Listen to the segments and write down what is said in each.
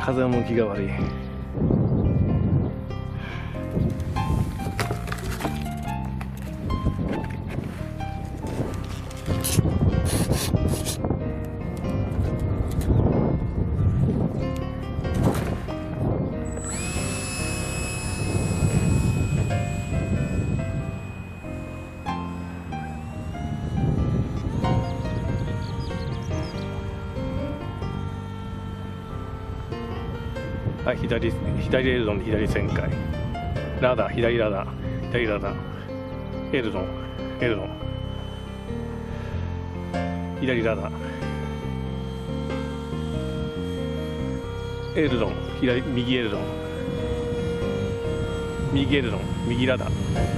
風向きが悪い。はい、左エルドン、左旋回、ラダー、左ラダー、左ラダー、エルドン、左ラダー、エルドン、右エルドン、右ラダー。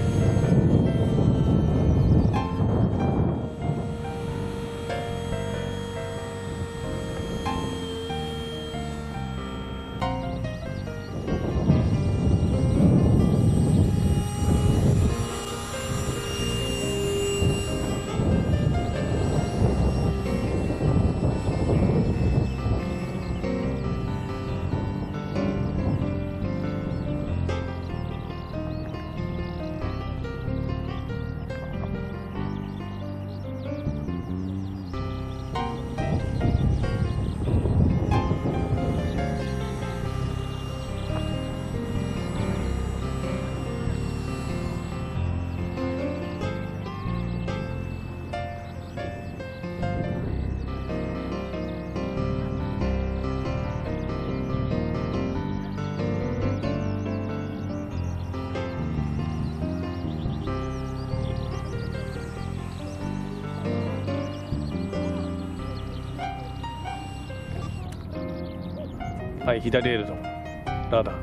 はい、左エルドン、ラダー。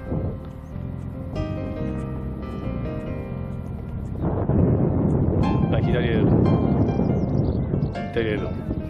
はい、左エルドン、左エルドン。